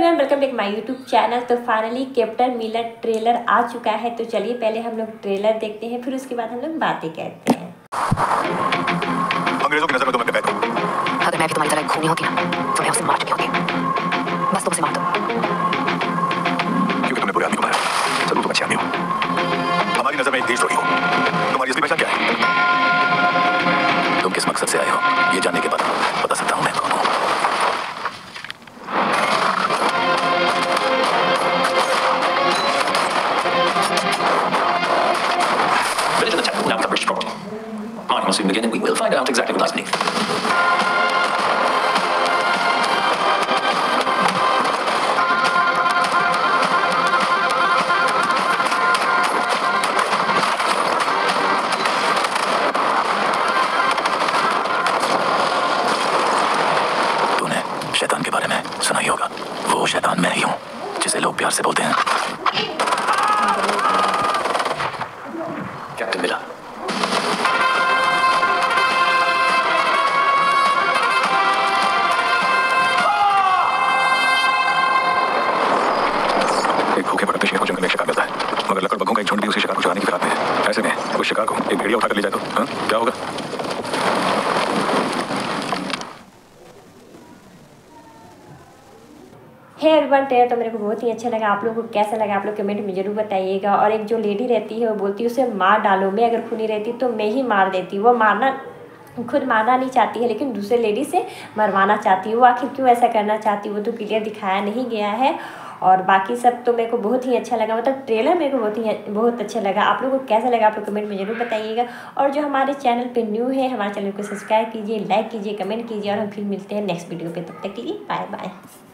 Everyone, welcome back my YouTube channel. तो finally Captain Miller trailer आ चुका है। तो चलिए पहले हम लोग ट्रेलर देखते हैं, फिर उसके बाद हम लोग बातें कहते हैं। अंग्रेजों की नजर में तो मैं बेवकूफ हूं। अगर मैं भी तुम्हारी तरह खूनी होती ना तो मैं उसे मार चुकी होती। बस तुम उसे मार दो। क्योंकि तुमने बुरे आदमी को मारा। जरूर तुम अच्छे आदमी हो। हमारी नजर में एक देशद्रोही हो। तुम्हारी असली पहचान क्या है? तुम किस मकसद से आए हो ये जानने के बाद बता सकता हूं मैं कौन हूं। Finish the attack. Now for the British property. Mining will soon begin, and we will find out exactly what lies beneath. तूने शैतान के बारे में सुना ही होगा। वो शैतान मैं ही हूँ जिसे लोग प्यार से बोलते हैं कैप्टन मिलर। एक भूखे भटकते शेर को जंगल में शिकार मिलता है, मगर लकड़बग्घों का एक झुंड भी उसी शिकार को चुराने की फिराक में है। ऐसे में उस शिकार को एक भेड़िया उठा कर ले जाए तो क्या होगा? हे एवरीवन, ट्रेलर तो मेरे को बहुत ही अच्छा लगा। आप लोगों को कैसा लगा आप लोग कमेंट में जरूर बताइएगा। और एक जो लेडी रहती है वो बोलती है उसे मार डालो, मैं अगर खूनी रहती तो मैं ही मार देती। वो खुद मारना नहीं चाहती है, लेकिन दूसरे लेडी से मरवाना चाहती है। वो आखिर क्यों ऐसा करना चाहती है वो तो क्लियर दिखाया नहीं गया है। और बाकी सब तो मेरे को बहुत ही अच्छा लगा, मतलब ट्रेलर मेरे को बहुत अच्छा लगा। आप लोगों को कैसा लगा आप लोग कमेंट में जरूर बताइएगा। और जो हमारे चैनल पे न्यू है, हमारे चैनल को सब्सक्राइब कीजिए, लाइक कीजिए, कमेंट कीजिए। और हम फिर मिलते हैं नेक्स्ट वीडियो पे। तब तक के लिए बाय बाय।